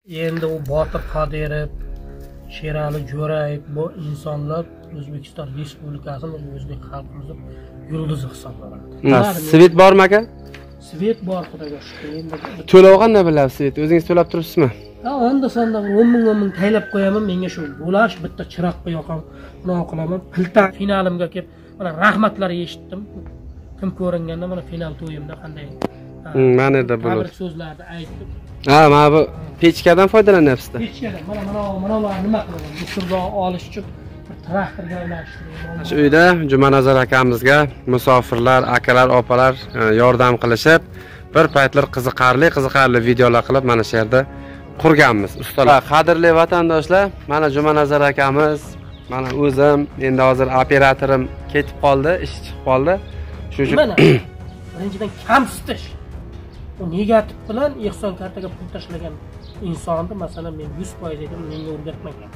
Endi u Botir Qodirov, Sherali Jo'rayev bu insonlar O'zbekiston Respublikasining o'zbek xalqimizning yulduzi hisoblanadi. Svet bormi aka? Svet bor, xudoga shukr. Endi to'lov qanday bilyapsiz svet? O'zingiz to'lab turibsizmi? ha, onda sonda 10 ming taylab qo'yaman. Menga shu bo'lash bitta chiroqqa yoqam, bunaqa qilaman. Pilta finalimga kelib, mana rahmatlar eshitdim. Kim ko'ringanda mana final to'yimda qanday mana da bo'ladi. Tabrik so'zlarni aytdim. Ha, mana bu pechkadan foydalanyapsiz-da. Pechkadan mana nima qilaman? Bu turda olish uchun traktorga aylantirib. Shu uyda Jumanazar akamizga musofirlar, akalar, opalar yordam qilishib, bir paytlar qiziqarli videolar qilib mana shu yerda qurganmiz. Ustalar, qadrli vatandoshlar, mana Jumanazar akamiz, mana o'zim, endi hozir operatorim ketib qoldi, ish chiqib qoldi. Shuning uchun birinchidan kamsitish. U negativ bilan ehson kartaga pul tashlagan insonni, masalan, men 100% aytaman, menga o'rgatmagan.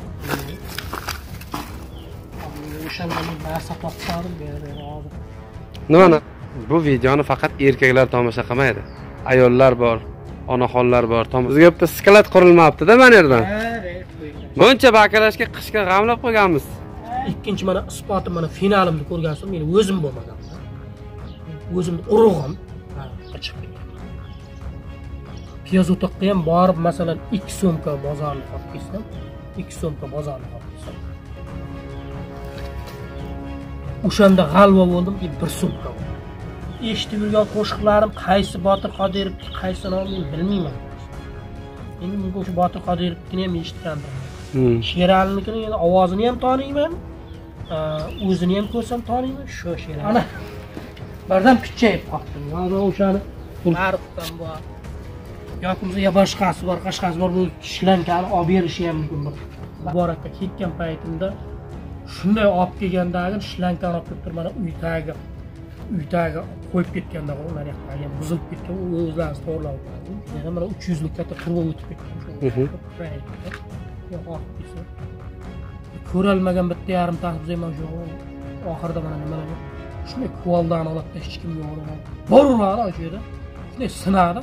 O'shanda men narsa topdim, hozir. Nimani? Bu videoni faqat erkaklar tomosha qilmaydi. Ayollar bor, onaxonlar bor. Bizga bitta skalat qurilmabdi-da mana yerdan. Buncha bakalashga qishga g'amlab qo'yganmiz. Ikkinchi mana isbotim, mana finalimni ko'rgansiz, men o'zim bo'lmagan. O'zimni urug'im chiqib ketdi. Piyoz o'toqqa ham borib, masalan, 2 so'mka bozorni olib kelsam, 2 so'mka bozorni olib kelsam. O'shanda g'alva bo'ldim, 1 so'mka. Eshitib yurgan qo'shiqlarim qaysi Botir Qodirov, qaysi nomini bilmayman. Endi men o'sha Botir Qodirovnikini ham eshitgandim. Sheralinikini endi ovozini ham taniyman. O'zini ham ko'rsam taniyman, shu Sherali. Ana birdan pichayib qoldim. Mana o'shani ma'rifdan bor. Yoki ya boshqasi bor, qashqasi bor, bu shlankani olib berishi ham mumkin. Muborakka ketgan paytimda shunday olib kelgandagi shlankani olib kelib mana uydaga qo'yib ketganda ular yoqqa buzilib ketgan, o'zlari to'g'rilab qo'ydi. Yana mana 300 lik katta turba o'tib ketgan. Ko'ralmagan bitta yarim taqib ham shu oxirida mana nimalar shunday kuvaldan olib hech kim yo'q. Borlar o'sha yerda. Shunday sinadi.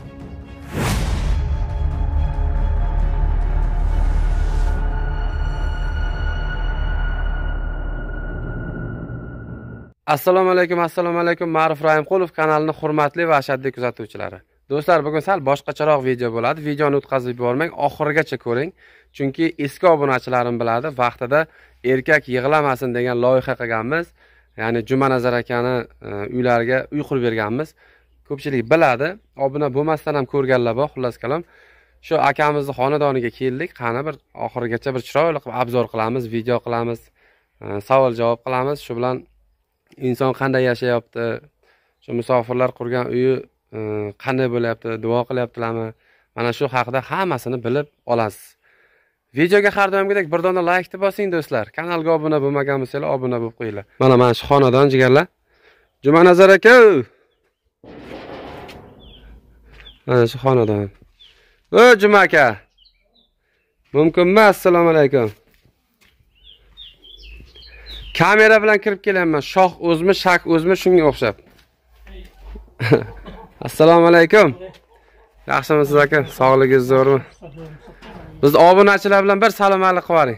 Assalomu alaykum, Ma'ruf Rahimqulov kanalining hurmatli va ashaddiy kuzatuvchilari. Do'stlar, bugun sal boshqacharoq video bo'ladi. Videoni o'tkazib yubormang, oxirigacha ko'ring. Chunki eski obunachilarim biladi, vaqtida erkak yig'lamasin degan loyiha qilganmiz. Ya'ni Jumanazar akani uylariga uy qurib berganmiz. Ko'pchilik biladi, obuna bo'lmasdan ham ko'rganlar bor. Xullas kalom, shu akamizni xonadoniga keldik. Qani bir oxirigacha bir chiroyli qilib obzor qilamiz, video qilamiz, savol-javob qilamiz. Shu bilan inson qanday yashayapti, shu musofirlar qurgan uyi qanday bo'lyapti, duo qilyaptilarmi? Mana shu haqida hammasini bilib olasiz. Videoga har doimgidek bir dona like bosing do'stlar. Kanalga obuna bo'lmagan bo'lsanglar, obuna bo'lib qo'yinglar. Mana shu xonadon jigarlar. Jumanazar aka. Mana shu xonadon. O Juma aka. Mumkinmi? Assalomu alaykum. Kamera bilan kirib kelaman. Shoh o'zmi, shak o'zmi shunga o'xshab. Assalomu alaykum. Yaxshimisiz aka? Sog'ligingiz zo'rmi? Biz obunachilar bilan bir salomalik qilib oling.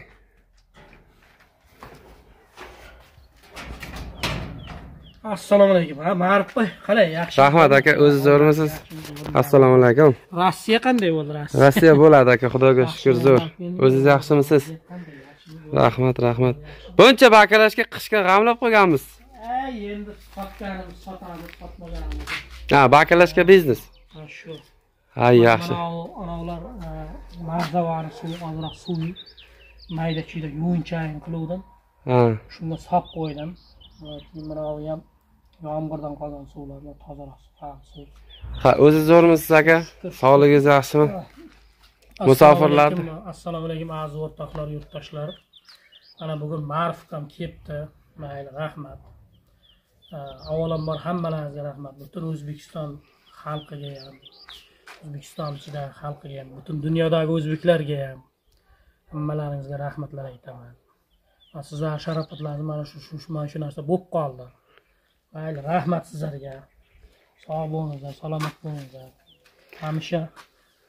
Assalomu alaykum. Ha, Ma'ruf boy, qalay, yaxshi. Rahmat aka, o'zingiz zo'rmisiz? Assalomu alaykum. Rossiya qanday bo'ldi, Rossiya? Rossiya bo'ladi aka, xudoga shukr zo'r. O'zingiz yaxshimisiz? Rahmat. Buncha bakalashga qishga g'amlab qo'yganmiz. Endi sotganimiz, sotmaganimiz. Ha, bakalashga biznes. Ha, shu. Ha, yaxshi. Anavlar marzavani suv, ozroq suv mayda-chuyda yuvinchayin qiluvdim. Ha. Shunga sop qo'ydim. Mana bu ham yomg'irdan qolgan suvlarni tozaroq suv. Ha, o'zingiz zo'rmisiz aka? Sog'ligingiz yaxshimi? Musofirlar. Assalomu alaykum aziz o'rtoqlar, yurtdoshlar. Mana bugun Ma'ruf ham kelibdi. Mayli, rahmat. Avvalambor hammalaringizga rahmat. Butun O'zbekiston xalqiga ham, O'zbekiston ichidagi xalqiga ham, butun dunyodagi o'zbeklarga ham hammalaringizga rahmatlar aytaman. Sizlar sharofatlaringiz mana shu narsa bo'lib qoldi. Mayli, rahmat sizlarga. Sog' bo'linglar, salomat bo'linglar. Hamisha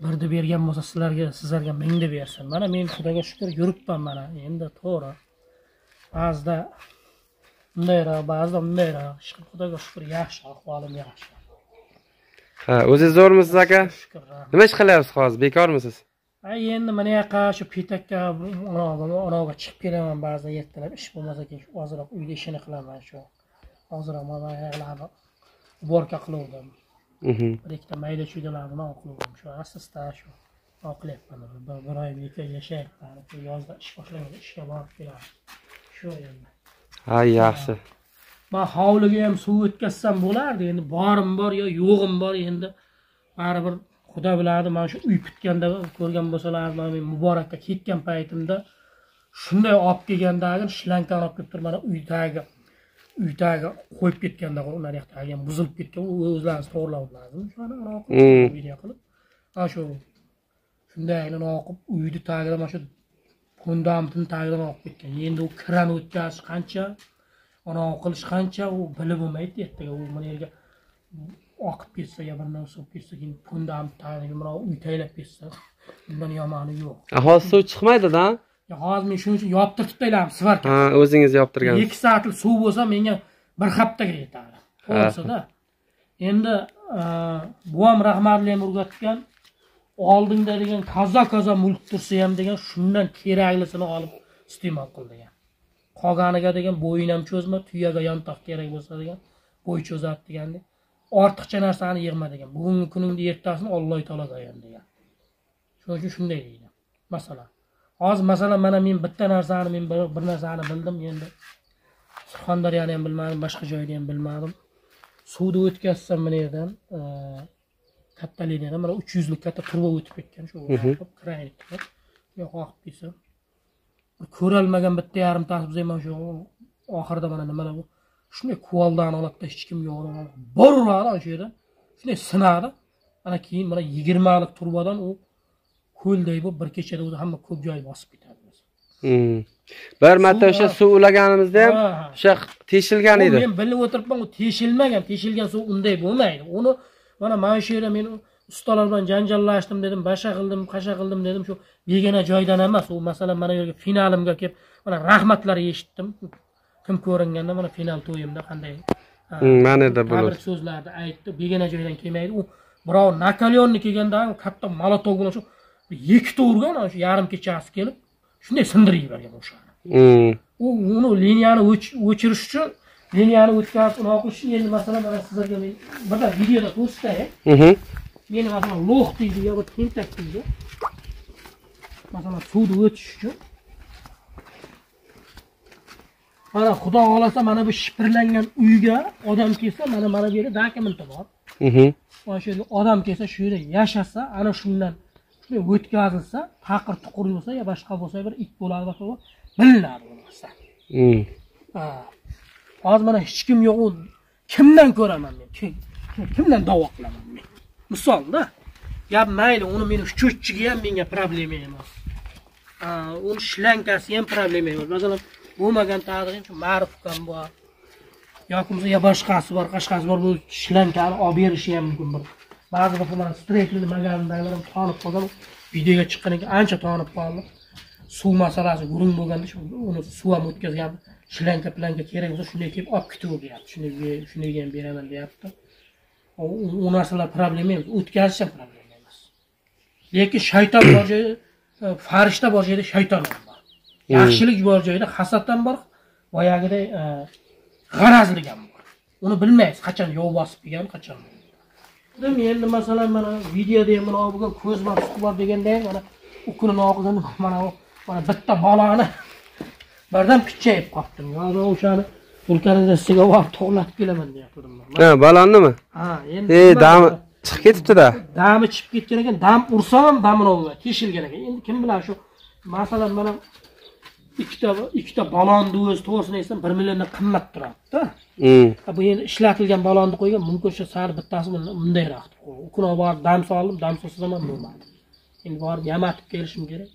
birni bergan bo'lsa sizlarga mingni bersin. Mana men Xudoga shukr yuribman mana. Endi to'g'ri. Ba'zida bundayroq, ba'zida bundayroq. Xudoga shukr yaxshi, ahvolim yaxshi. Ha, o'zingiz zo'rmisiz aka? Shukr. Nima ish qilyapsiz hozir? Bekormisiz? Endi mana yoqqa shu petakka onaga chiqib kelaman ba'zida ertalab ish bo'lmasa keyin shu ozroq uyda ishini qilaman shu. Hozirroq mana yoqlarni uborka qiluvdim. Bir ikkita mayda chuydalarni o'qildim. Shu asosda shu o'qilyapman. Bir oy bekor yashayapman. Yozda ish boshlagan, ishga borib kelaman. Shu endi. Ha, yaxshi. Men hovliga ham suv o'tkazsam bo'lardi. Endi borim bor yo yo'g'im bor endi. Baribir Xudo biladi, men shu uy bitganda ko'rgan bo'lsalar, men Muborakka ketgan paytimda shunday olib kelgandagi shlankani olib kelib turib, mana uydaga qo'yib ketganda ular yoqdagi ham buzilib ketgan, o'zlaringiz to'g'rilab lazim. Shuni video qilib, ana shu shundayni o'qib uyni tagida mana shu fundamentni tagidan olib ketgan. Endi u kran o'tkazish qancha, ona qilish qancha, u bilib bo'lmaydi ertaga u mana yerga oqib ketsa ya bir narsa bo'lib ketsa, keyin fundament tagiga mana uy taylab ketsa, bundan yomoni yo'q. Hozir suv chiqmaydi-da? Ya hozir men shuning uchun yoptirib taylam svarka. Ha, o'zingiz yoptirgansiz. 2 soatlik suv bo'lsa menga bir haftaga yetadi. To'g'risida. Endi bu ham rahmatli o'rgatgan, oldingda degan kaza mulk tursa ham degan shundan keraklisini olib iste'mol qil degan. Qolganiga degan bo'yin ham cho'zma, tuyaga yantoq kerak bo'lsa degan bo'y cho'zadi deganda. Ortiqcha narsani yig'ma degan. Bugungi kuningda ertasini Alloh taolo qo'ygan degan. Shuning uchun shunday deydi. Masalan, hozir masalan mana men bitta narsani men bir narsani bildim endi. Surxondaryoni ham bilmadim, boshqa joyni ham bilmadim. Suvni o'tkazsam mana yerdan katta liniyadan mana 300 lik katta turba o'tib ketgan shu kiraylik. Yo'q, oqib ketsa. Ko'ralmagan bitta yarim tasib mana shu oxirida mana nimalar bu. Shunday kuvaldan olibda hech kim yo'q. Boruradi o'sha yerda. Shunday sinadi. Ana keyin mana 20 lik turbadan u ko'lday bo'lib bir kechada o'zi hamma ko'p joy bosib ketadi. Bir marta o'sha suv ulaganimizda ham o'sha teshilgan edi. Men bilib o'tiribman, u teshilmagan. Teshilgan suv unday bo'lmaydi. Uni mana shu yerda men ustalar bilan janjallashdim dedim, basha qildim, qasha qildim dedim, shu begona joydan emas. U masalan mana yerga finalimga kelib, mana rahmatlar eshitdim. Kim ko'ringanda mana final to'yimda qanday mana da bo'ladi. So'zlarni aytdi, begona joydan kelmaydi. U birov Napoleonni kelganda katta molotov bilan shu ikkita urgan, shu yarim kechasi kelib shunday sindirib yuborgan o'shani. Uni liniyani o'chirish uchun liniyani o'tkazib uni o'qish endi masalan mana sizlarga men birda videoda ko'rsatay. Meni masalan lo'q deydi yoki tentak deydi. Masalan suvni o'tish uchun mana Xudo xolasa mana bu shipirlangan uyga odam kelsa, mana bu yerda dokumentim bor. Mana shu yerga odam kelsa, shu yerda yashasa, ana shundan shunday o'tkazilsa, taqir tuqur bo'lsa yo boshqa bo'lsa bir it bo'ladi va bilinadi bo'lsa. Hozir mana hech kim yo'q, kimdan ko'raman men? Kimdan da'vo qilaman men? Misolda, gap mayli, uni meni cho'chchiga ham menga problema emas. Uni shlankasi ham problema emas. Masalan, bo'lmagan taqdirda shu ma'rifkam bor. Yoki ya boshqasi bor, qashqasi bor, bu shlankani olib berishi ham mumkin bir. Ba'zi bir mana streetli magazindagilar ham tonib qolgan, videoga chiqqanidan keyin ancha tonib qoldi. Suv masalasi gurung bo'lganda shu uni suv ham o'tkazgan, shlanka kerak bo'lsa shunday kelib olib ketib o'tyapti. Shunday ham beraman deyapti. U narsalar problema emas, o'tkazish ham problema emas. Lekin shayton bor joyda, farishta bor joyda shayton bor. Yaxshilik bor joyda hasad ham bor, boyagiday g'arazlik ham bor. Uni bilmaysiz, qachon yov bosib kelgan, qachon. Endi masalan mana videoda ham mana bugun ko'z bor, suq bor deganda mana u kuni oqidan mana bitta bolani birdan pichayib qoldim. Yo'q, o'shani vulkanizatsiyaga siga borib to'g'latib kelaman deyaptim men. Ha, balonnimi? Ha, endi dami chiqib ketibdi-da. Dami chiqib ketgan ekan, dam ursam ham damini olgan, teshilgan ekan. Endi kim bilan shu masalan mana ikkita balonni o'zi to'g'risini aytsam 1 milliondan qimmat turadi-da. Bu endi ishlatilgan balonni qo'ygan, mumkin shu sal bittasi bundayroq. U kuni borib dam soldim, dam solsam ham bo'lmadi. Endi borib yamatib kelishim kerak.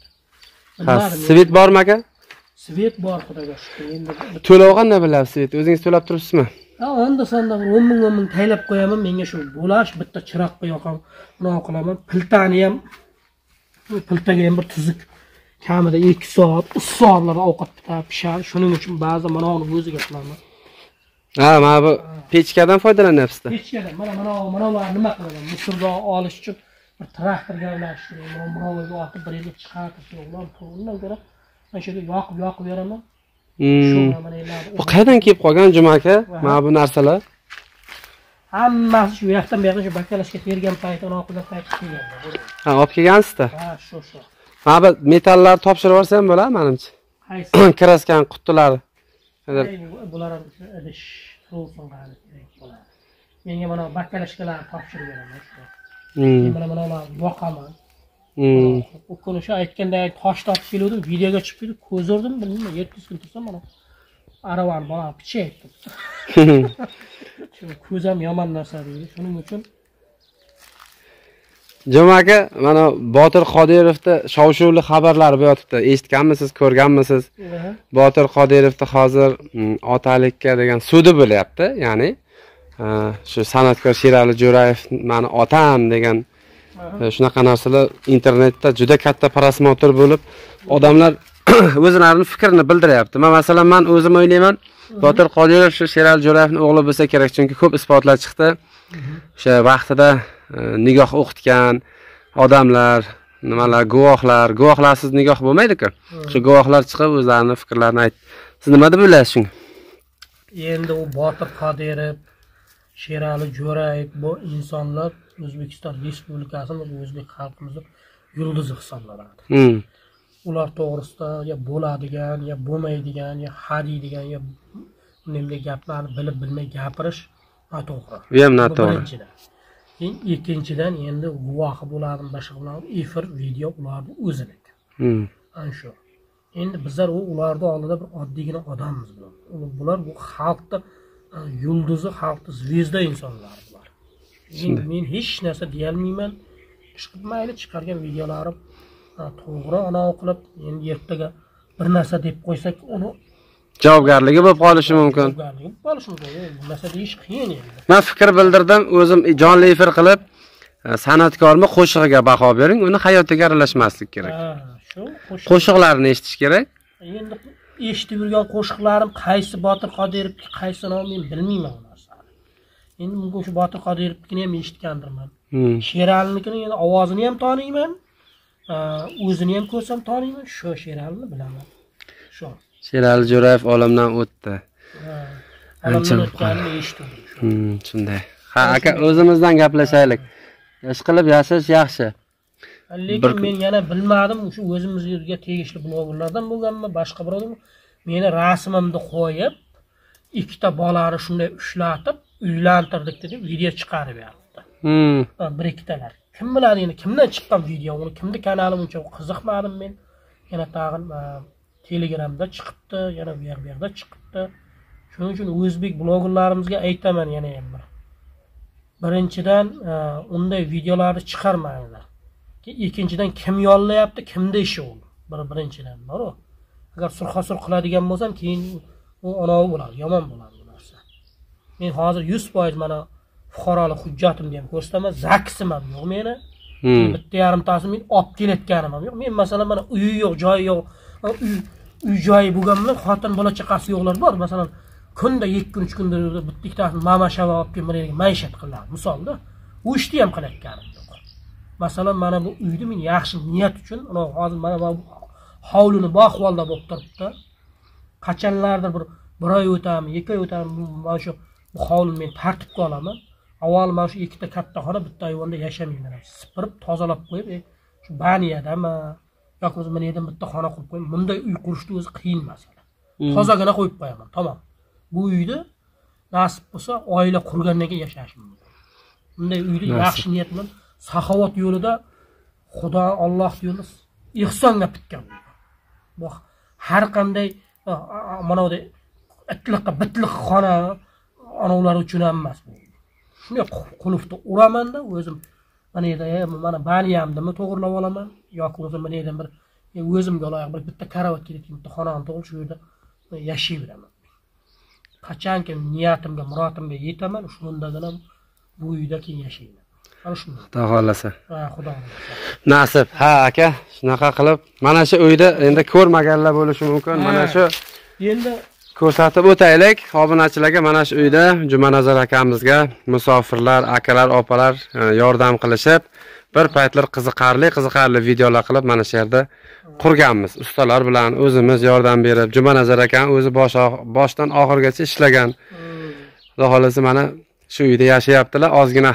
Svet bormi aka? Svet bor, Xudoga shukr. Endi to'lov qanday bo'ladi svet? O'zingiz to'lab turibsizmi? onda sonda 10 ming taylab qo'yaman, menga shu bo'lash bitta chiroqqa yoqaman, buni qilaman. Piltani ham piltaga ham bir tuzuk kamida 2 soat, 3 soatlar ovqat pishadi. Shuning uchun ba'zi mana uni o'ziga qilaman. Ha, mana bu pechkadan foydalanyapsiz-da. Pechkadan mana nima qilaman? Musurda olish uchun bir traktorga ulashtirib, mana otib bir yerga chiqarib, undan ko'ra mana shu yoqib beraman. Bu qayerdan kelib qolgan Juma aka? Mana bu narsalar. Hammasi shu yoqdan bu yoqqa shu bakalashga tergan payti, unoqidan payti kelganda. Ha, olib kelgansiz-da. Ha, shu. Mana bu metallar topshirib yuborsam bo'ladi, menimcha. Qaysi? Kraskan qutilari. Bular ham idish so'lsin qani kerak bo'ladi. Menga mana bakalashkalar topshirib beraman shu. Mana yoqaman. U kuni shu aytgandek tosh topib keldim, videoga chiqib ko'z urdim, bilmayman, 7 kun tursam mana aravan bola pichaydi. Shu ko'zam yomon narsa deydi. Shuning uchun Juma aka, mana Botir Qodirovda shov-shuvli xabarlar bo'yotibdi. Eshitganmisiz, ko'rganmisiz? Botir Qodirovda hozir otalikka degan sudi bo'lyapti, ya'ni shu san'atkor Sherali Jo'rayev meni otam degan shunaqa narsalar internetda juda katta prosmotr bo'lib, odamlar o'zlarining fikrini bildiryapti. Masalan, men o'zim o'ylayman, Botir Qodirov shu Sherali Jo'rayevning o'g'li bo'lsa kerak, chunki ko'p isbotlar chiqdi. O'sha vaqtida nigoh o'qitgan odamlar, nimalar, guvohlarsiz nigoh bo'lmaydi-ku. Shu guvohlar chiqib o'zlarining fikrlarini aytdi. Siz nima deb o'ylaysiz shunga? Endi u Botir Qodirov, Sherali Jo'rayev bu insonlar O'zbekiston Respublikasining o'zbek xalqimizning yulduzi hisoblanadi. Ular to'g'risida ya bo'ladigan, ya bo'lmaydigan, ya hadiydigan, ya bunday gaplarni bilib bilmay gapirish noto'g'ri. Bu ham noto'g'ri. Ikkinchidan endi guvohi bo'ladi, boshqa bo'ladi, efir, video ularning o'ziniki. Ana shu. Endi bizlar ularning oldida bir oddiygina odammiz bular. Bular bu xalqning yulduzi, xalqning zvezda insonlar bular. Men hech narsa deya olmayman. Chiqib mayli chiqargan videolarim to'g'ri ana qilib, endi ertaga bir narsa deb qo'ysak, uni javobgarligi bo'lib qolishi mumkin. Bu narsa deyish qiyin endi. Men fikr bildirdim, o'zim jonli efir qilib, san'atkormi qo'shig'iga baho bering, uni hayotiga aralashmaslik kerak. Shu qo'shiqlarni eshitish kerak. Endi eshitib yurgan qo'shiqlarim qaysi Botir Qodirov, qaysi men bilmayman u narsani. Endi bunga shu Botir Qodirovnikini ham eshitgandirman. Sheralinikini endi ovozini ham taniyman. O'zini ham ko'rsam taniyman, shu Sheralini bilaman. Shu. Sherali Jo'rayev olamdan o'tdi. Olamdan o'tganini eshitdim. Shunday. Ha, aka, o'zimizdan gaplashaylik. Ish qilib yashash yaxshi. Lekin men yana bilmadim, shu o'zimizga tegishli blogerlardan bo'lganmi, boshqa birovmi? Meni rasmimni qo'yib, ikkita bolani shunday ushlatib, uylantirdik deb video chiqarib berdi. Bir-ikkitalar. Kim biladi endi kimdan chiqqan video, uni kimning kanali uncha qiziqmadim men. Yana tag'in Telegramda chiqibdi, yana bu yerda chiqibdi. Shuning uchun o'zbek blogerlarimizga aytaman yana ham bir. Birinchidan unday videolarni chiqarmanglar. Ikkinchidan kim yollayapti, kimda ishi u? Birinchidan, bor-ku. Agar surxosur qiladigan bo'lsam, keyin u anavi bo'ladi, yomon bo'ladi bu narsa. Men hozir 100% mana fuqarolik hujjatimni ham ko'rsataman, zaksim ham yo'q meni. Bitta yarimtasi men olib kelayotganim ham yo'q. Men masalan mana uyi yo'q, joyi yo'q. Uy joyi bo'lgan bilan xotin bola chaqasi yo'qlar bor. Masalan, kunda 2 kun 3 kunda bitta ikkitasi mama shava olib kelib maishat qiladi, misolda. U ishni ham qilayotganim yo'q. Masalan, mana bu uyni men yaxshi niyat uchun, hozir mana bu hovlini baqvolda bo'lib turibdi. Qachonlardir bir oy o'tami, 2 oy o'tami mana shu bu hovlini men tartibga olaman. Avval mana shu ikkita katta xona, bitta ayvonda yashamayman. Sipirib, tozalab qo'yib, shu baniyadami yoki o'zim yerdan bitta xona qurib qo'yim. Bunday uy qurishni o'zi qiyin masala. Tozagina qo'yib qo'yaman, tamom. Bu uyda nasib bo'lsa oila qurgandan keyin yashashim mumkin. Bunday uyda yaxshi niyat bilan saxovat yo'lida Xudo Alloh yo'lida ihsonga bitgan. Bu har qanday mana bu itliqqa bitliq xona onalar uchun emas bu. Shunday qulfni uraman-da o'zim. Mana yerda mana baniyamni to'g'rilab olaman yoki o'zim mana yerdan bir o'zimga loyiq bir bitta karavot kerak, bitta xonani to'g'ri shu yerda yashayveraman. qachonki niyatimga, murodimga yetaman, shundagina bu uyda keyin yashayman. Ana shunday. Xudo xolasa. Ha, xudo xolasa. Nasib. Ha, aka, shunaqa qilib, mana shu uyda endi ko'rmaganlar bo'lishi mumkin. Mana shu endi ko'rsatib o'taylik obunachilarga. Mana shu uyda Jumanazar akamizga musofirlar, akalar, opalar yordam qilishib, bir paytlar qiziqarli videolar qilib mana shu yerda qurganmiz. Ustalar bilan o'zimiz yordam berib, Jumanazar akam o'zi boshdan oxirigacha ishlagan. Xudo xolasa mana shu uyda yashayaptilar. Ozgina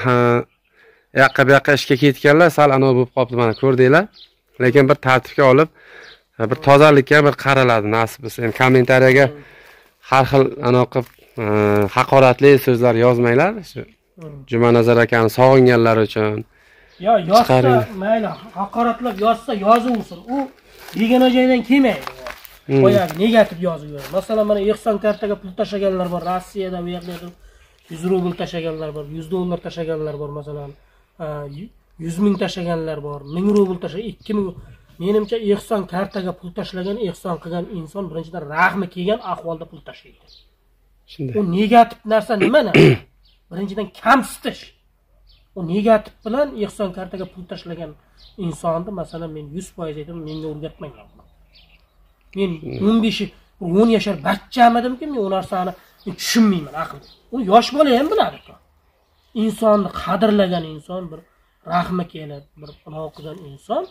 bu yoqqa ishga ketganlar, sal anov bo'lib qolibdi, mana ko'rdinglar. Lekin bir tartibga olib, bir tozalikka bir qaraladi nasib bo'lsa. Endi kommentariyaga har xil anoqib haqoratli so'zlar yozmanglar. Shu Jumanazar akani sog'inganlar uchun. Yo, yozsa mayli, haqoratlab yozsa yozaversin. U begona joydan kelmaydi. Qo'yadi, negativ yozib yuradi. Masalan, mana Ehson kartaga pul tashaganlar bor, Rossiyada bu yerda 100 rubl tashaganlar bor, 100 dollar tashaganlar bor, masalan, 100 ming tashaganlar bor, 1000 rubl tashagan, 2000. Menimcha Ehson kartaga pul tashlagan, ehson qilgan inson birinchidan rahmi kelgan ahvolda pul tashlaydi. Shunday. U negativ narsa nimani? Birinchidan kamsitish. U negativ bilan ehson kartaga pul tashlagan insonni, masalan, men 100% aytaman, menga o'rgatmanglar. Men 10 yashar bachchamadimki, men u narsani tushunmayman aql. Uni yosh bola ham biladi-ku. Insonni qadrlagan inson, bir rahmi keladi, bir anav qilgan inson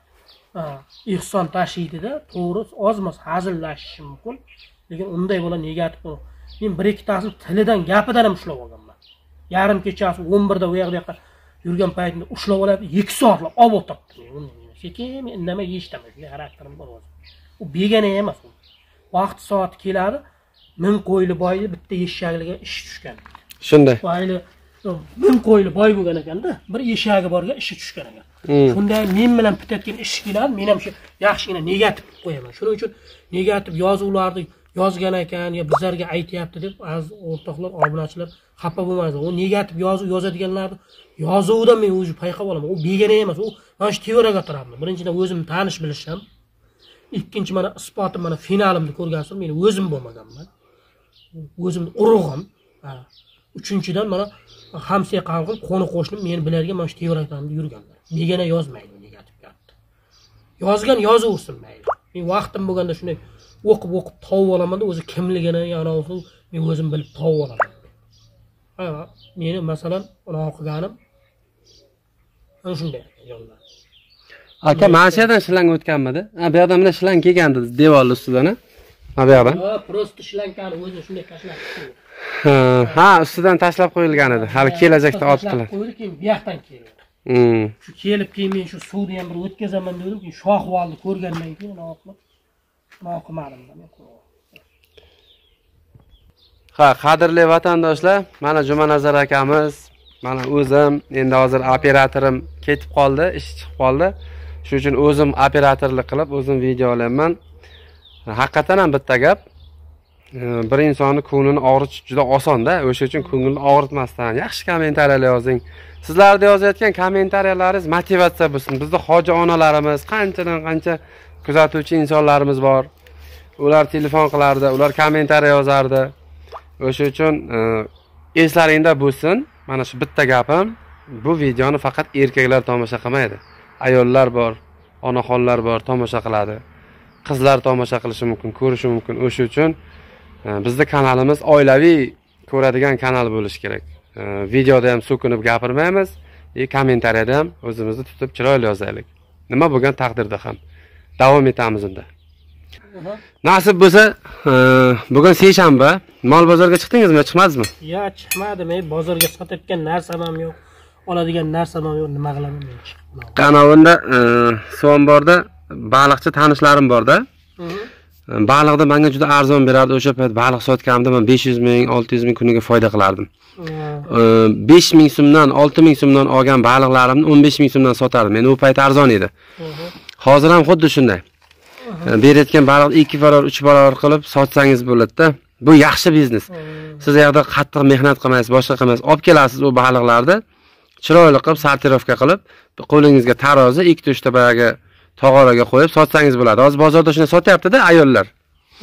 ehson tashiydi-da, to'g'ri, ozmas hazillashishi mumkin. Lekin unday bola negativ bo'l. Men bir ikkitasini tilidan, gapidan ham ushlab olganman. Yarim kechasi 11 da u yoqda yurgan paytimda ushlab olib 2 soatlab olib o'tiribdi. Sekin men indamay eshitaman, shunday xarakterim bor o'zi. U begona emas u. Vaqt soat keladi, 1000 qo'yli boyni bitta eshagiga ish tushgan. Shunday. Boyli 1000 qo'yli boy bo'lgan ekanda, bir eshagi borga ishi tushgan ekan. Shunday men bilan bitayotgan ish keladi, men ham shu yaxshigina negativ qo'yaman. Shuning uchun negativ yozuvlarni yozgan ekan, yo bizlarga aytayapti deb aziz o'rtoqlar, obunachilar xafa bo'lmaydi. U negativ yozadiganlarni yozuvda men o'zi payqab olaman. U begona emas, u mana shu teoriyaga turibman. Birinchidan o'zimni tanish bilishim. Ikkinchi mana isbotim, mana finalimni ko'rgansizlar, men o'zim bo'lmaganman. O'zimni urug'im. Uchinchidan mana hamsiya qalqib, qo'ni qo'shnim meni bilarga mana shu teoriyadan yurganlar. Begona yozmaydi negativ gapni. Yozgan yozaversin mayli. Men vaqtim bo'lganda shunday o'qib topib olaman-da, o'zi kimligini, yana men o'zim bilib topib olaman. Meni masalan, uni o'qiganim ana shunday yollar. Aka, mana shu yerdan shlang o'tganmidi? Bu yerdan mana shlang kelgandi devor ustidan, ha bu yoqdan. Ha, prosta shlankani o'zi shunday tashlab qo'ydi. Ha, ustidan tashlab qo'yilgan edi. Hali kelajakda olib qiladi. Qo'ydi, keyin bu yoqdan keldi. Shu kelib keyin men shu suvni ham bir o'tkazaman dedim, keyin shohvolni ko'rgandan keyin o'qimadim men. Ha, qadrli vatandoshlar, mana Jumanazar akamiz, mana o'zim, endi hozir operatorim ketib qoldi, ish chiqib qoldi. Shuning uchun o'zim operatorlik qilib, o'zim video olayman. Haqiqatan ham bitta gap, bir insonni ko'nglini og'ritish juda osonda. O'sha uchun ko'ngilni og'ritmasdan yaxshi kommentariyalar yozing. Sizlarning yozayotgan kommentariyalaringiz motivatsiya bo'lsin. Bizda hoji onalarimiz, qanchadan qancha kuzatuvchi insonlarimiz bor. Ular telefon qilardi, ular kommentariya yozardi. O'sha uchun eslaringda bo'lsin. Mana shu bitta gapim, bu videoni faqat erkaklar tomosha qilmaydi. Ayollar bor, onaxonlar bor, tomosha qiladi. Qizlar tomosha qilishi mumkin, ko'rishi mumkin. O'sha uchun bizning kanalimiz oilaviy ko'radigan kanal bo'lishi kerak. Videoda ham so'kinib gapirmaymiz, kommentariyada ham o'zimizni tutib chiroyli yozaylik. Nima bo'lgan taqdirda ham davom etamiz unda. Nasib bo'lsa, bugun seshanba, mol bozorga chiqdingizmi, chiqmadingizmi? Yo'q, chiqmadim. Men bozorga sotayotgan narsam ham yo'q, oladigan narsam ham yo'q. Nima qilaman men chiqib? Qanavunda suv omborda baliqchi tanishlarim bor-da. Baliqni menga juda arzon berardi. O'sha payt baliq sotganimda men 500 ming, 600 ming kuniga foyda qilardim. 5000 so'mdan, 6000 so'mdan olgan baliqlarimni 15 ming so'mdan sotardim. Men u payt arzon edi. Hozir ham xuddi shunday. Berayotgan baliqni 2 barobar, 3 barobar qilib sotsangiz bo'ladi-da. Bu yaxshi biznes. Siz yerda qattiq mehnat qilmaysiz, boshqa qilmaysiz. Olib kelasiz u baliqlarni, chiroyli qilib sortirovka qilib, qo'lingizga tarozi, 2 uchta bayaga tog'oraga qo'yib sotsangiz bo'ladi. Hozir bozorda shuni sotyapti-da ayollar.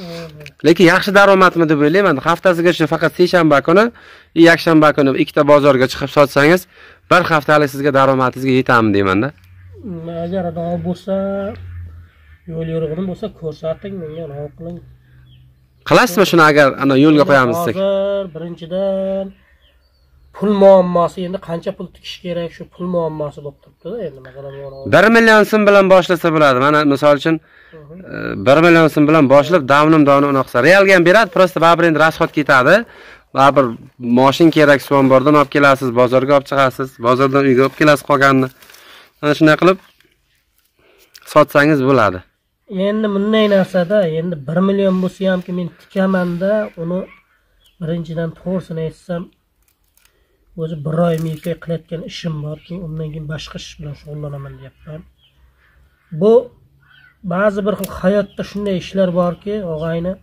Lekin yaxshi daromadmi deb o'ylayman. Haftasiga shu faqat seshanba kuni, yakshanba kuni ikkita bozorga chiqib sotsangiz, bir haftalik sizga daromadingizga yetami deyman-da. Agar ado bo'lsa, yo'l yo'rig'im bo'lsa ko'rsating, menga anavi qiling. Qilasizmi shuni agar ana yo'lga qo'yamiz desak? Hozir birinchidan pul muammosi, endi qancha pul tikish kerak, shu pul muammosi bo'lib turibdi-da endi masalan 1 million so'm bilan boshlasa bo'ladi. Mana misol uchun 1 million so'm bilan boshlab davnim doni unoqsa. Realga ham beradi, prosta baribir endi rasxod ketadi. Baribir mashin kerak, suv ombordan olib kelasiz, bozorga olib chiqasiz, bozordan uyga olib kelasiz qolganini. Mana shunday qilib sotsangiz bo'ladi. Endi bunday narsada endi 1 million bo'lsa hamki men tikamanda, uni birinchidan to'g'risini aytsam, o'zi 1 oy meka qilayotgan ishim borki, undan keyin boshqa ish bilan shug'ullanaman deyapman. Bu ba'zi bir xil hayotda shunday ishlar borki, og'ayni,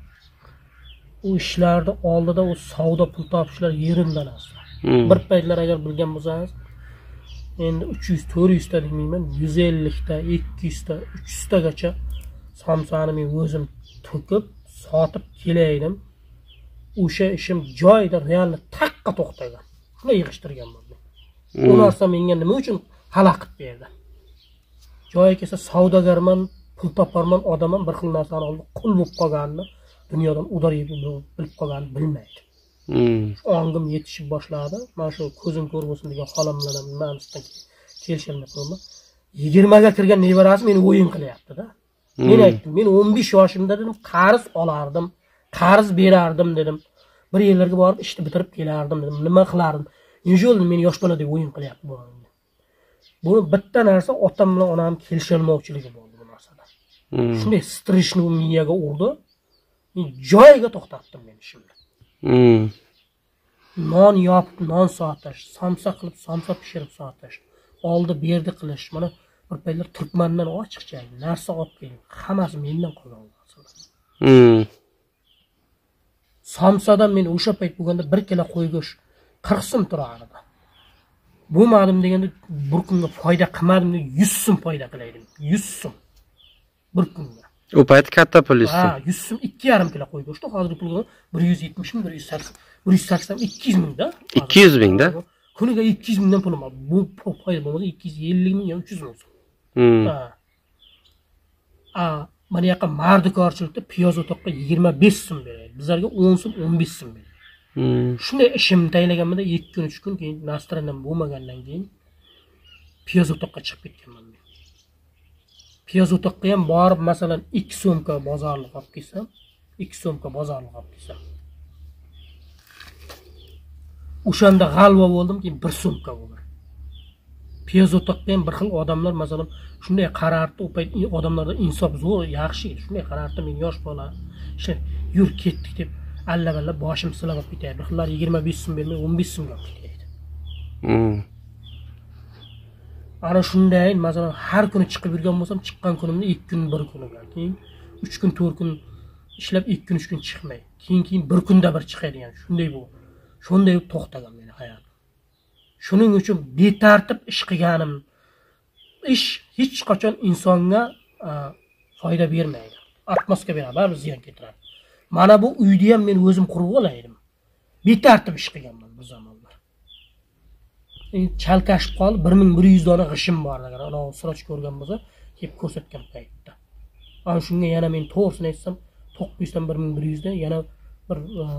u ishlarni oldida u savdo pul topishlar yerindan asli. Bir paytlar agar bilgan bo'lsangiz, endi 300-400 ta demayman, 150 ta, 200 ta, 300 tagacha samsani men o'zim to'kib, sotib kelaydim. O'sha ishim joyida realni taqqa to'xtagan. Shunday yig'ishtirganman men. Bu narsa menga nima uchun xalaqit berdi? Joyi kelsa savdogarman, pul toparman, odamman, bir xil narsani olib qul bo'lib qolganini, dunyodan udar yeb bilib qolganini bilmaydi. Ongim yetishib boshladi. Mana shu ko'zim ko'r bo'lsin degan xolam bilan men kelishilmay qoldim. 20 ga kirgan nevarasi meni o'yin qilyapti-da. Men aytdim, men 15 yoshimda dedim, qarz olardim, qarz berardim dedim. Bir yerlarga borib ishni bitirib kelardim dedim. Nima qilardim? Nechol meni yosh bola deb o'yin qilyapti bu. Buni bitta narsa otam bilan onam kelishilmovchiligi bo'ldi bu narsada. Shunday streshni miyaga urdi. Men joyiga to'xtatdim men ishimni. Non yopib, non sotish, samsa qilib, samsa pishirib sotish, oldi berdi qilish. Mana bir paytlar Turkmandan ochiqcha narsa olib keling. Hammasi mendan qolgan narsalar. Samsadan men o'sha payt bo'lganda bir kilo qo'y go'sht 40 so'm turardi. Bo'lmadim deganda bir kunga foyda qilmadim, 100 so'm foyda qilaydim. 100 so'm bir kunga. U payt katta pul edi. Ha, 100 so'm 2,5 kilo qo'y go'shti. Hozir pulga 170 ming, 180, 200 mingda. 200 mingda. Kuniga 200 mingdan pulim bor. Bu foyda bo'lmasa 250 ming yoki 300 ming so'm. Mana yoqqa mardikorchilikda piyoz o'toqqa 25 so'm beradi. Bizlarga 10 so'm, 15 so'm beradi. Shunday ishimni taylaganimda 2 kun 3 kun keyin Nasrandan bo'lmagandan keyin piyoz o'toqqa chiqib ketganman men. Piyoz o'toqqa ham borib, masalan, 2 so'mka bozorlik olib kelsam, 2 so'mka bozorlik olib kelsam. O'shanda g'alva bo'ldim, keyin 1 so'mka bo'ldi. Piyoz o'toqqa ham bir xil odamlar, masalan, shunday qarardi, u payt odamlarda insof zo'r, yaxshi edi. Shunday qarardi, men yosh bola, yur ketdik deb alla-balla boshim silab olib ketaydi. Bir xillar 25 so'm bermay 15 so'mga olib ketaydi. Ana shunday, masalan, har kuni chiqib yurgan bo'lsam, chiqqan kunimda 2 kun 1 kun bilan, keyin 3 kun 4 kun ishlab 2 kun 3 kun chiqmay, keyin bir kunda bir chiqadigan, shunday bu. Shunday to'xtagan meni hayotim. Shuning uchun betartib ish qilganim, ish hech qachon insonga foyda bermaydi. Atmosga beradi, baribir ziyon keltiradi. Mana bu uyda ham men o'zim qurib olaydim. Betartib ish qilganman bu zamonlar. Chalkashib qolib 1100 dona g'ishim bor agar ana sroch ko'rgan bo'lsa, kelib ko'rsatgan paytda. Ana shunga yana men to'g'risini aytsam, 900 dan 1100 dan yana bir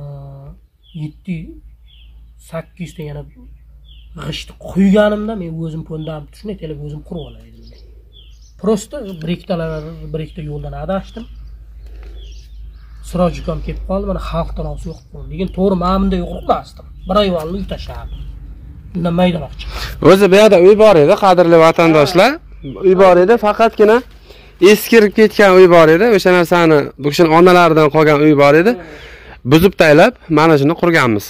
700-800 dan yana g'ishni qo'yganimda men o'zim ko'ndam shunday kelib o'zim qurib olaydim. Prosta bir ikkita yo'ldan adashdim. Sirojikam kelib qoldi, mana xalq tarosi yo'q bo'ldi. Lekin to'g'ri men bunday qo'rqmasdim. Bir ayolni uy tashardim. Undan maydaroq chiqdi. O'zi bu yerda uy bor edi, qadrli vatandoshlar. Uy bor edi, faqatgina eskirib ketgan uy bor edi. O'sha narsani bu kishining onalaridan qolgan uy bor edi. Buzib taylab, mana shuni qurganmiz.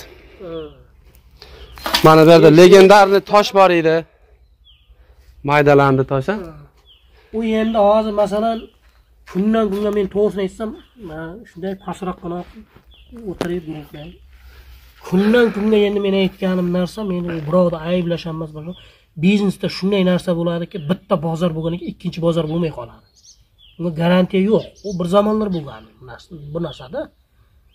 Mana bu yerda legendarli tosh bor edi. Maydalandi tosh. U endi hozir masalan kundan kunga men to'g'risini aytsam, shunday pastroqqa o'tirib yuribman. Kundan kunga endi men aytganim narsa, meni birovda ayblash emas, boshqa. Biznesda shunday narsa bo'ladiki, bitta bozor bo'lganiga ikkinchi bozor bo'lmay qoladi. Bunga garantiya yo'q. U bir zamonlar bo'lgan bu narsada.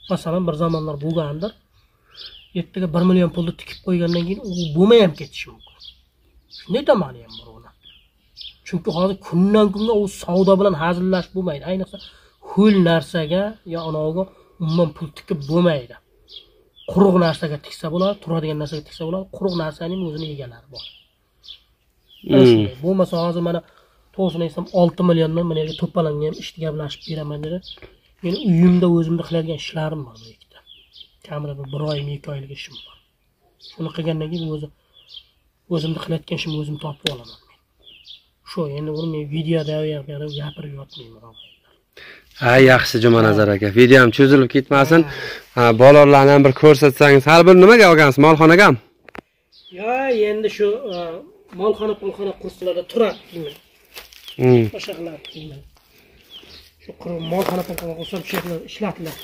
Masalan, bir zamonlar bo'lgandir. Ertaga 1 million pulni tikib qo'ygandan keyin u bo'lmay ham ketishi mumkin. Shunday tomoni ham bor uni. Chunki hozir kundan kunga u savdo bilan hazillashish bo'lmaydi. Ayniqsa ho'l narsaga yo anaviga umuman pul tikib bo'lmaydi. Quruq narsaga tiksa bo'ladi, turadigan narsaga tiksa bo'ladi. Quruq narsaning o'zini egalari bor. Bo'lmasa hozir mana to'g'risini aytsam 6 milliondan mana yerga to'palanga ham ishni gaplashib beraman dedi. Men uyimda o'zimda qiladigan ishlarim bor bu yerda. Kamida 1 oy, 2 oylik ishim bor. Shuni qilgandan keyin o'zimda qilayotgan ishimni o'zim topib olaman. Shu endi uni men videoda gapirib yotmayman. Ha, yaxshi Jumanazar aka. Video ham cho'zilib ketmasin. Bolalarni ham bir ko'rsatsangiz. Har bir nimaga olgansiz? Molxonagami? Yo, endi shu molxona kurslarida turadi. Boshaqalar deyman. Shu molxona qurslar shekillar ishlatilar.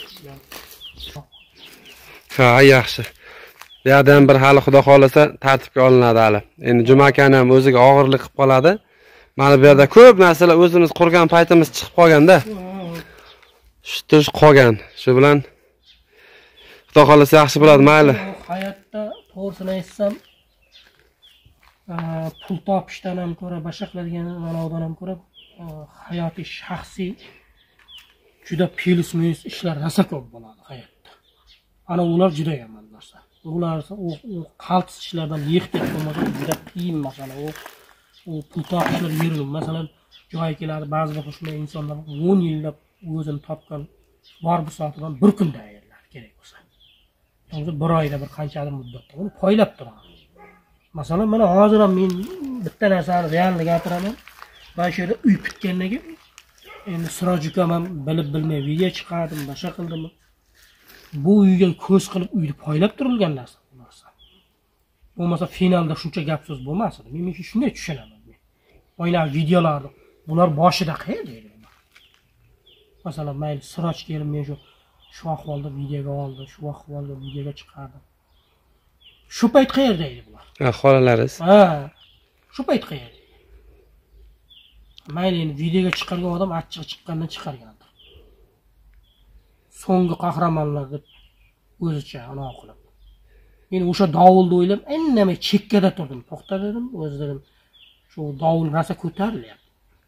Ha, yaxshi. Bu yerdan bir hali xudo xolasa tartibga olinadi hali. Endi Juma akani ham o'ziga og'irlik qilib qoladi. Mana bu yerda ko'p narsalar o'zimiz qurgan paytimiz chiqib qolganda. Tush qolgan. Shu bilan xudo xolasa yaxshi bo'ladi, mayli. Hayotda to'g'risini aytsam, pul topishdan ham ko'ra, boshqa qiladigan ma'nodan ham ko'ra, hayotiy shaxsiy juda plyus-minus ishlar rosa ko'p bo'ladi hayotda. Ana ular juda yomon narsa. Ular u qaltis ishlardan yiqitib bo'lmasa juda qiyin masala. U pul topishlar yurgan. Masalan, joy keladi, ba'zi bir shunday insonlar 10 yillab o'zini topgan bor bu soatidan bir kunda ayirlar kerak bo'lsa. Yo'qsa 1 oyda bir qanchadir muddatda uni poylab turadi. Masalan, mana hozir ham men bitta narsani realni gapiraman. Mana shu yerda uy bitgandan keyin endi Siroj ukam ham bilib bilmay video chiqardim, boshqa qildim. Bu uyga ko'z qilib uyni poylab turilgan narsa. Bo'lmasa finalda shuncha gap so'z bo'lmas edi. Men shunday tushunaman. O'ylab videolarni bular boshida qayerda edi? Masalan, mayli Siroj kelib men shu ahvolda videoga oldi, shu ahvolda videoga chiqardi. Shu payt qayerda edi bular? Xolalariz. Shu payt qayerda? Mayli endi videoga chiqargan odam achchiq chiqqandan chiqargandir. So'nggi qahramonlar deb o'zicha anaqa qilib. Men o'sha dovulni o'ylab, indamay chekkada turdim. To'xta dedim, o'z dedim. Shu dovul rosa ko'tarilyapti.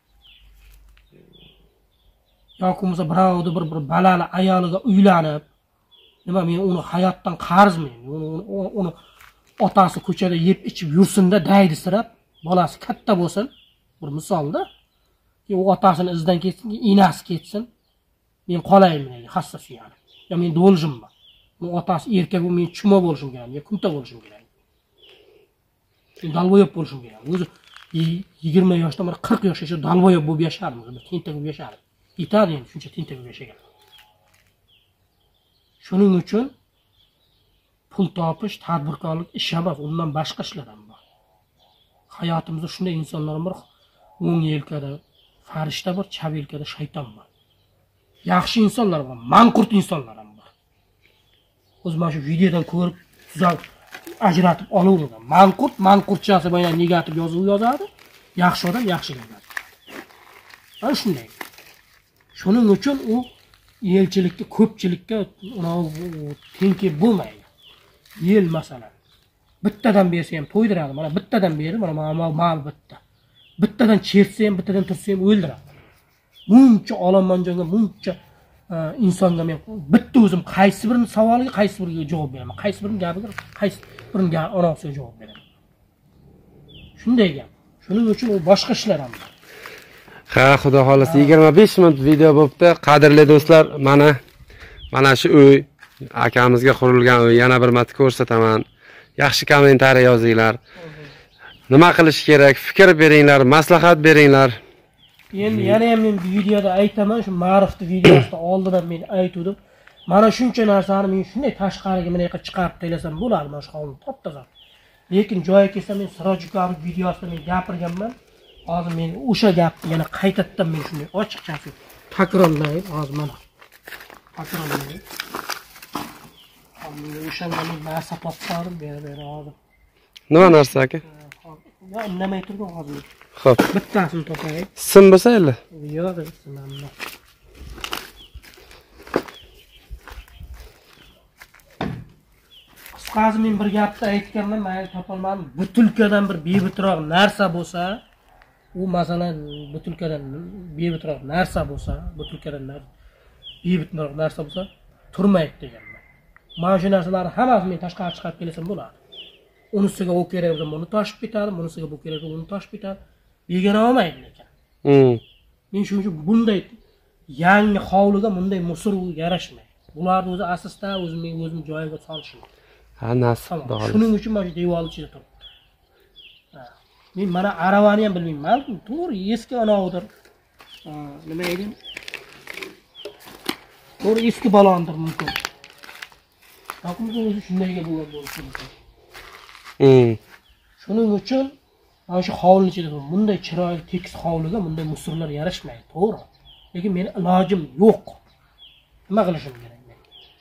Yoki bo'lmasa birovni bir balali ayoliga uylanib, nima men uni hayotdan qarzmen. Uni otasi ko'chada yeb ichib yursinda daydi sirab, bolasi katta bo'lsin. Bir misolda, u otasini izdan ketsin, enasi ketsin. Men qolayman, hassas yani. Ya men do'ljimman. Bu otasi erkak, u men chuma bo'lishim kerak, yo kunta bo'lishim kerak. Dalvoyob bo'lishim kerak. O'zi 20 yoshdan 40 yoshgacha dalvoyob bo'lib yashardim, tentak bo'lib yashardim. Yetadi endi shuncha tentak bo'lib yashagan. Shuning uchun pul topish, tadbirkorlik ish emas, undan boshqa ishlar ham bor. Hayotimizda shunday insonlar bor, o'ng yelkada farishta bor, chap yelkada shayton bor. Yaxshi insonlar bor, manqurt insonlar ham bor. O'z mana shu videodan ko'rib, tuzab ajratib olavergan. Manqurtchasi bilan negativ yozuv yozadi, yaxshi odam yaxshi yozadi. Ana shunday. Shuning uchun u elchilikka, ko'pchilikka teng kelib bo'lmaydi. Yel masalan. Bittadan bersa ham to'ydiradi. Mana bittadan berdi, mana bitta. Bittadan chertsa ham, bittadan tursa ham o'ldiradi. Buncha olomonjonga, buncha insonga men bitta o'zim qaysi birini savoliga, qaysi biriga javob beraman. Qaysi birini gapiga, qaysi birini onasiga javob beraman. Shunday gap. Shuning uchun u boshqa ishlar ham bor. Ha, xudo xolasa 25 minut video bo'pti. Qadrli do'stlar, mana shu uy akamizga qurilgan uy. Yana bir marta ko'rsataman. Yaxshi kommentariy yozinglar. Nima qilish kerak? Fikr beringlar, maslahat beringlar. Endi yana ham men videoda aytaman, shu ma'rifni videosida oldindan men aytdim. Mana shuncha narsani men shunday tashqariga mana yoqqa chiqarib taylasam bo'ladi, mana shu hovlini top-toza. Lekin joyiga kelsam men Siroj ukamning videosida men gapirganman. Hozir men o'sha gapni yana qaytadan men shunday ochiqchasi takrorlayib, hozir mana takrorlayib. Men o'shanga men narsa topdim, bera hozir. Nima narsa aka? Ya indamay turdim hozir. Xo'p. Bittasini topay. Sim bo'lsa edi. Yo'q, simamda. Qutqazib men bir gapni aytganman, men topolmadim. Butulkadan bir bebutroq narsa bo'lsa, u masalan butulkadan bebutroq narsa bo'lsa, butulkadan bebutroq narsa bo'lsa, turmaydi deganman. Mana shu narsalarni hammasini men tashqari chiqarib kelsam bo'ladi. Unisiga u kerak bo'lsa, buni toshib ketadi, bunisiga bu kerak bo'lsa, uni toshib ketadi. Begona olmaydi lekin. Men shuning uchun bunday yangi hovliga bunday musor yarashmaydi. Bularni o'zi asosda o'zim joyiga solishim. Ha, nasib xudo. Shuning uchun mana shu devor ichida turibdi. Men mana aravani ham bilmayman. To'g'ri, eski anovidir. Nima deydim? To'g'ri, eski balondir mumkin. Yo'qmi, o'zi shundayga bo'lgan bo'lishi mumkin. Shuning uchun mana shu hovli ichida bunday chiroyli tekis hovliga bunday musorlar yarashmaydi, to'g'ri. Lekin meni ilojim yo'q. Nima qilishim kerak men?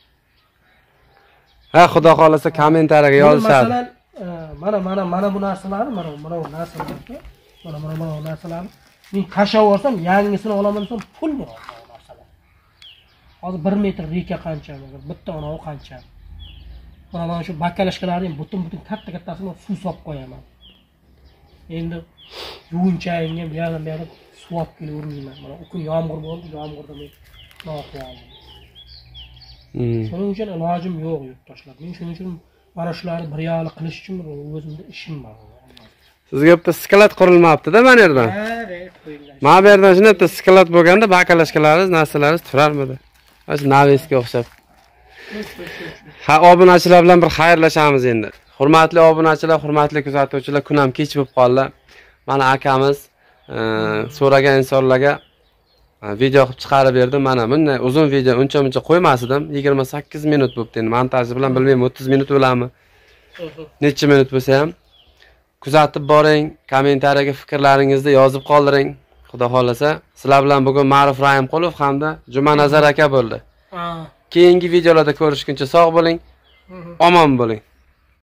Ha, xudo xolasa kommentariyaga yozishadi. Masalan, mana bu narsalarni, mana bu narsalarni, mana bu narsalarni men tashlab yuborsam, yangisini olaman desam, pul bo'ladi bu narsalar. Hozir 1 metr reka qancha, bitta anavi qancha. Mana shu bakalashkalarni ham butun katta-kattasini suv solib qo'yaman. Endi yuvinchayim ham bu yerdan suv olib kelavermayman. Mana u kun yomg'ir bo'ldi, yomg'irda men noqiyoldim. Shuning uchun ilojim yo'q yurtdoshlar. Men shuning uchun mana shularni bir yo'li qilish uchun o'zimda ishim bor. Sizga bitta sklat qurilmabdi-da mana yerdan. Mana bu yerdan shunday bitta sklat bo'lganda bakalashkalaringiz, narsalaringiz turarmidi? Mana Navesga o'xshab. Ha, obunachilar bilan bir xayrlashamiz endi. Hurmatli obunachilar, hurmatli kuzatuvchilar, kun ham kech bo'lib qoldi. Mana akamiz so'ragan insonlarga video qilib chiqarib berdim. Mana bunday uzun video uncha-muncha qo'ymasdim. 28 minut bo'libdi. Endi montaji bilan bilmayman 30 minut bo'ladimi? Necha minut bo'lsa ham kuzatib boring, kommentariyaga fikrlaringizni yozib qoldiring. Xudo xolasa, sizlar bilan bugun Ma'ruf Rahimqulov hamda Jumanazar aka bo'ldi. Keyingi videolarda ko'rishguncha sog' bo'ling, omon bo'ling.